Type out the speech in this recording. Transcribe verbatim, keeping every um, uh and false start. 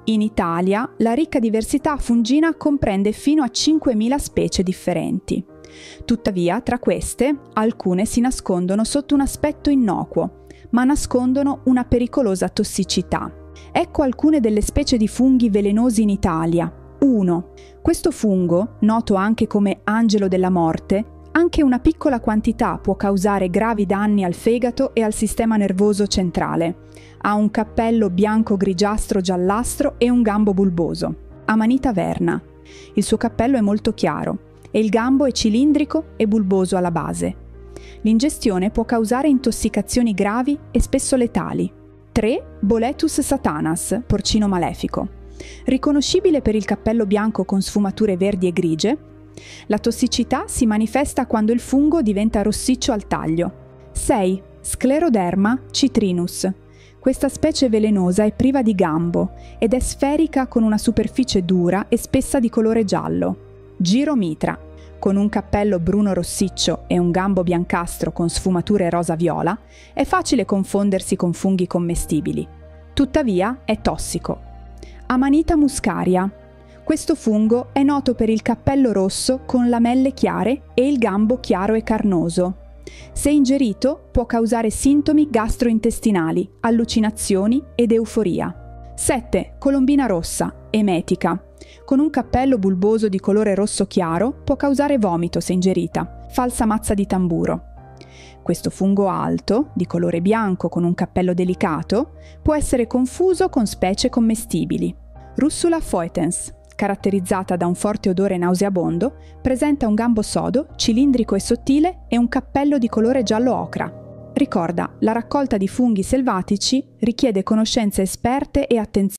In Italia, la ricca diversità fungina comprende fino a cinquemila specie differenti. Tuttavia, tra queste, alcune si nascondono sotto un aspetto innocuo, ma nascondono una pericolosa tossicità. Ecco alcune delle specie di funghi velenosi in Italia. uno. Questo fungo, noto anche come angelo della morte, anche una piccola quantità può causare gravi danni al fegato e al sistema nervoso centrale. Ha un cappello bianco-grigiastro-giallastro e un gambo bulboso. Amanita verna. Il suo cappello è molto chiaro e il gambo è cilindrico e bulboso alla base. L'ingestione può causare intossicazioni gravi e spesso letali. tre. Boletus satanas, porcino malefico. Riconoscibile per il cappello bianco con sfumature verdi e grigie, la tossicità si manifesta quando il fungo diventa rossiccio al taglio. sei. Scleroderma citrinus. Questa specie velenosa è priva di gambo ed è sferica con una superficie dura e spessa di colore giallo. Giromitra. Con un cappello bruno rossiccio e un gambo biancastro con sfumature rosa-viola, è facile confondersi con funghi commestibili. Tuttavia è tossico. Amanita muscaria. Questo fungo è noto per il cappello rosso con lamelle chiare e il gambo chiaro e carnoso. Se ingerito può causare sintomi gastrointestinali, allucinazioni ed euforia. sette. Colombina rossa, emetica. Con un cappello bulboso di colore rosso chiaro può causare vomito se ingerita. Falsa mazza di tamburo. Questo fungo alto, di colore bianco con un cappello delicato, può essere confuso con specie commestibili. Russula foetens, caratterizzata da un forte odore nauseabondo, presenta un gambo sodo, cilindrico e sottile e un cappello di colore giallo ocra. Ricorda, la raccolta di funghi selvatici richiede conoscenze esperte e attenzione.